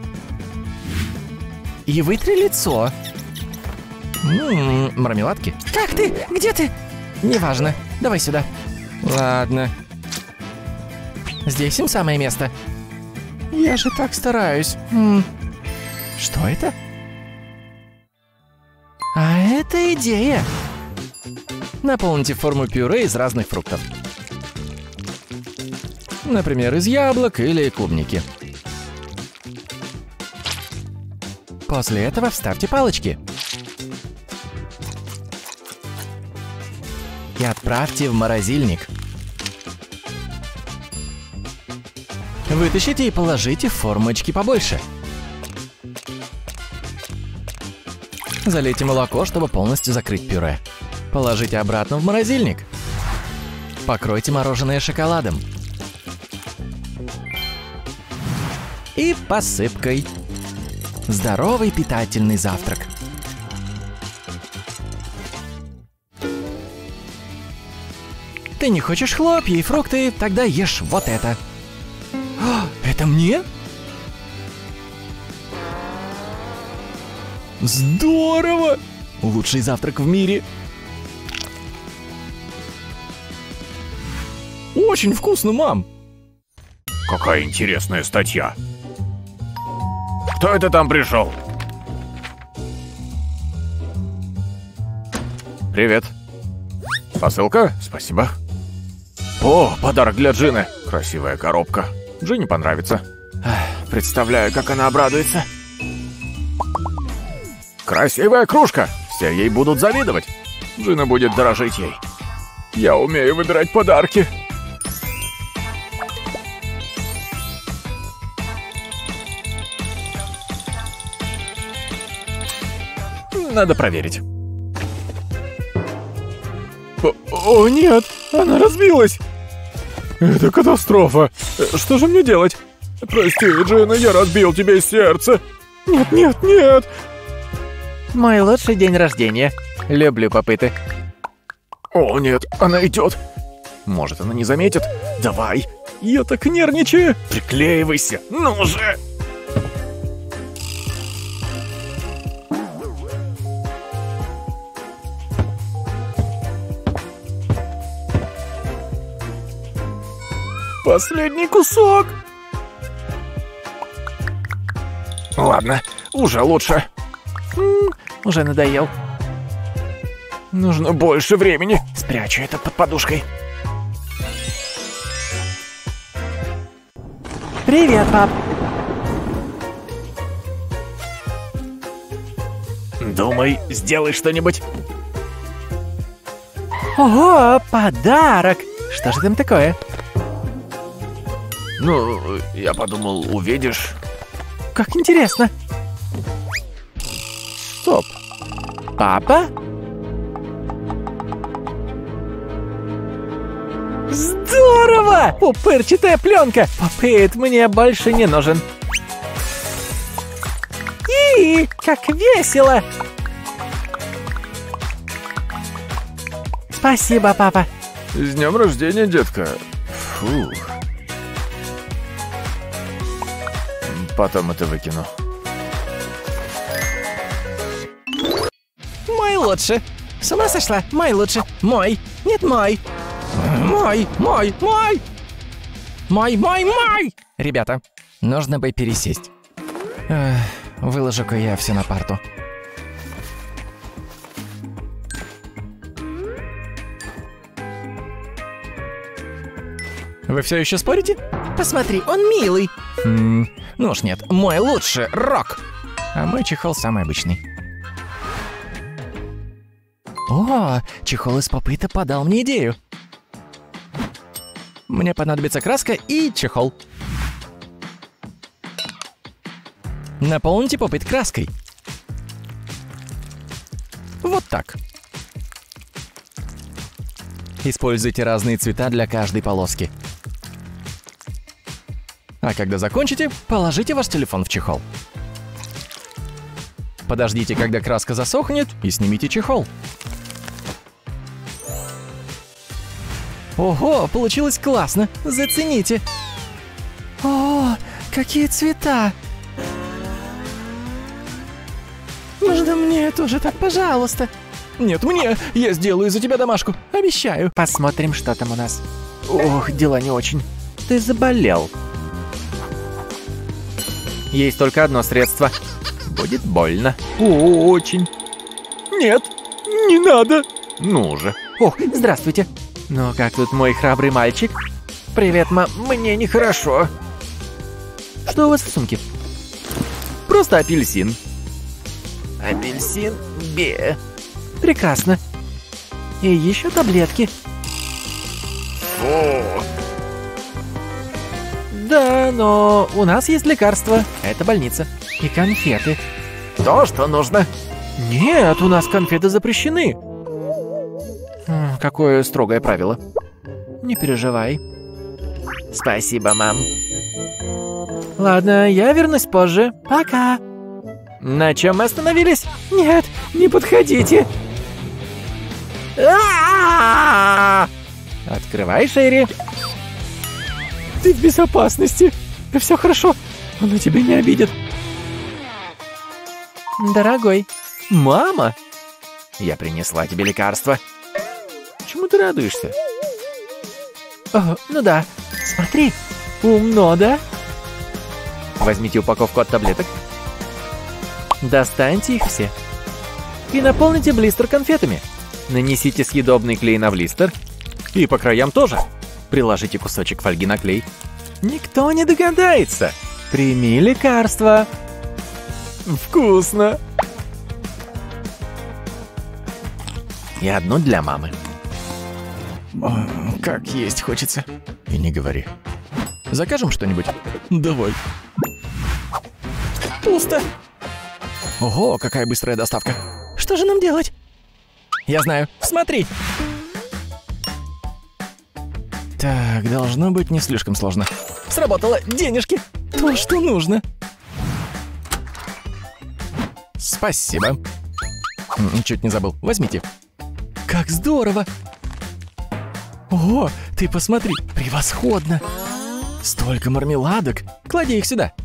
И вытри лицо. М-м, мармеладки. Как ты? Где ты? Неважно. Давай сюда. Ладно. Здесь им самое место. Я же так стараюсь. М-м. Что это? А это идея. Наполните форму пюре из разных фруктов. Например, из яблок или клубники. После этого вставьте палочки. И отправьте в морозильник. Вытащите и положите в формочки побольше. Залейте молоко, чтобы полностью закрыть пюре. Положите обратно в морозильник. Покройте мороженое шоколадом. И посыпкой. Здоровый питательный завтрак. Ты не хочешь хлопья и фрукты? Тогда ешь вот это. О, это мне? Здорово! Лучший завтрак в мире. Очень вкусно, мам. Какая интересная статья. Кто это там пришел? Привет. Посылка? Спасибо. О, подарок для Джины. Красивая коробка. Джине понравится. Эх, представляю, как она обрадуется. Красивая кружка. Все ей будут завидовать. Джина будет дорожить ей. Я умею выбирать подарки. Надо проверить. О, о, нет, она разбилась. Это катастрофа. Что же мне делать? Прости, Джина, я разбил тебе сердце. Нет, нет, нет. Мой лучший день рождения. Люблю попыты. О, нет, она идет. Может, она не заметит? Давай. Я так нервничаю. Приклеивайся. Ну же. Последний кусок. Ладно, уже лучше. М-м, уже надоел. Нужно больше времени. Спрячу это под подушкой. Привет, пап. Думай, сделай что-нибудь. Ого, подарок. Что же там такое? Ну, я подумал, увидишь. Как интересно. Стоп. Папа? Здорово! Пупырчатая пленка! Пупырт мне больше не нужен. И как весело! Спасибо, папа. С днем рождения, детка. Фух. Потом это выкину. Мой лучше. С ума сошла? Мой лучше. Мой. Нет, мой. Мой, мой, мой. Мой, мой, мой. Ребята, нужно бы пересесть. Эх, выложу-ка я все на парту. Вы все еще спорите? Посмотри, он милый. М-м, ну уж нет, мой лучше, Рок. А мой чехол самый обычный. О, чехол из попыта подал мне идею. Мне понадобится краска и чехол. Наполните попыт краской. Вот так. Используйте разные цвета для каждой полоски. А когда закончите, положите ваш телефон в чехол. Подождите, когда краска засохнет, и снимите чехол. Ого, получилось классно! Зацените! О, какие цвета! Можно мне тоже так, пожалуйста? Нет, мне! Я сделаю за тебя домашку, обещаю. Посмотрим, что там у нас. Ох, дела не очень. Ты заболел. Есть только одно средство. Будет больно. Очень. Нет, не надо. Ну же. Ох, здравствуйте. Ну, как тут мой храбрый мальчик? Привет, мам. Мне нехорошо. Что у вас в сумке? Просто апельсин. Апельсин Бе. Прекрасно. И еще таблетки. Фу. Да, но у нас есть лекарства. Это больница. И конфеты. То, что нужно. Нет, у нас конфеты запрещены. М, Какое строгое правило. Не переживай. Спасибо, мам. Ладно, я вернусь позже. Пока. На чем мы остановились? Нет, не подходите. А-а-а! Открывай, Шерри. Ты в безопасности. Все хорошо. Она тебя не обидит. Дорогой. Мама. Я принесла тебе лекарство. Чему ты радуешься? О, ну да. Смотри. Умно, да? Возьмите упаковку от таблеток. Достаньте их все. И наполните блистер конфетами. Нанесите съедобный клей на блистер. И по краям тоже. Приложите кусочек фольги на клей. Никто не догадается. Прими лекарство. Вкусно. И одну для мамы. О, как есть хочется. И не говори. Закажем что-нибудь? Давай. Пусто. Ого, какая быстрая доставка. Что же нам делать? Я знаю. Смотри. Так, должно быть не слишком сложно. Сработало. Денежки. То, что нужно. Спасибо. Чуть не забыл. Возьмите. Как здорово! О, ты посмотри, превосходно! Столько мармеладок. Клади их сюда.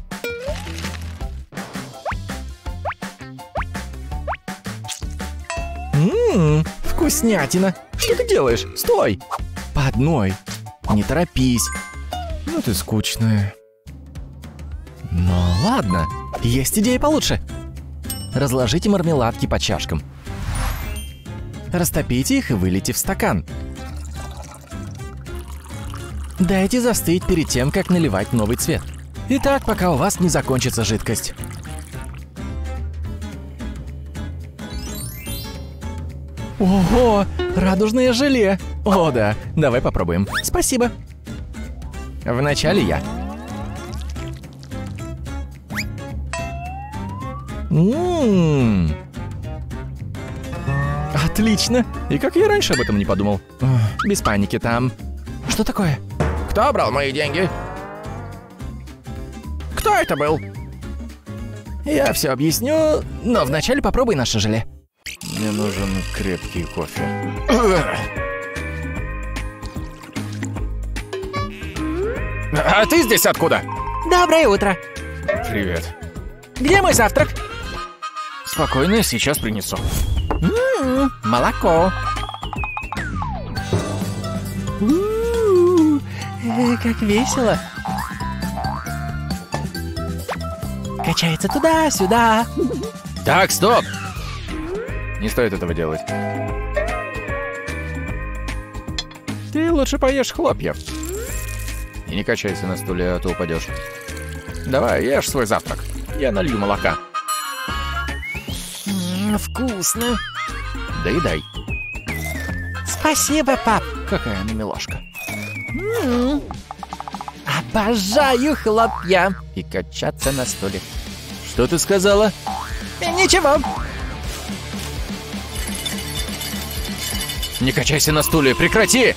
Ммм, вкуснятина. Что ты делаешь? Стой! По одной. Не торопись. Ну ты скучная. Ну ладно, есть идея получше. Разложите мармеладки по чашкам. Растопите их и вылейте в стакан. Дайте застыть перед тем, как наливать новый цвет. Итак, пока у вас не закончится жидкость. Ого, радужное желе. О, да, давай попробуем. Спасибо. Вначале я. Ммм. Отлично. И как я раньше об этом не подумал. Без паники там. Что такое? Кто брал мои деньги? Кто это был? Я все объясню, но вначале попробуй наше желе. Мне нужен крепкий кофе. А ты здесь откуда? Доброе утро. Привет. Где мой завтрак? Спокойно, сейчас принесу. М-м, молоко. У-у-у, э, как весело. Качается туда-сюда. Так, стоп. Не стоит этого делать. Ты лучше поешь хлопьев. И не качайся на стуле, а то упадешь. Давай, ешь свой завтрак. Я налью молока. М-м, вкусно. Доедай. Спасибо, пап. Какая она милашка. М-м. Обожаю хлопья и качаться на стуле. Что ты сказала? Ничего. Не качайся на стуле, прекрати!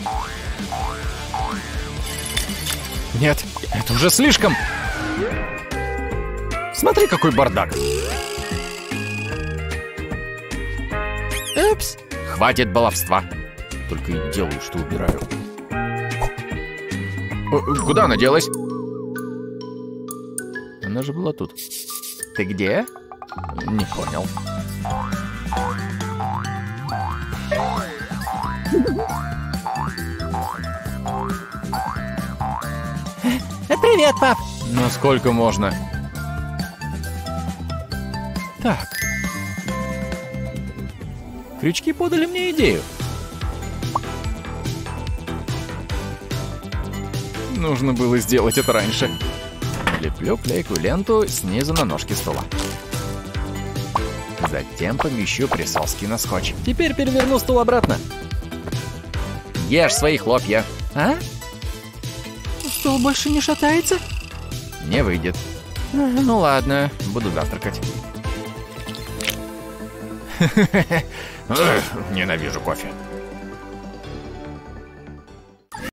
Нет, это уже слишком. Смотри, какой бардак. Упс. Хватит баловства. Только и делаю, что убираю. О, куда она делась? Она же была тут. Ты где? Не понял. Привет, пап. Ну сколько можно? Так. Крючки подали мне идею. Нужно было сделать это раньше. Леплю клейкую ленту снизу на ножки стула. Затем помещу присоски на скотч. Теперь переверну стул обратно. Ешь свои хлопья. А? Стул больше не шатается? Не выйдет. Ну ладно, буду завтракать. Ненавижу кофе.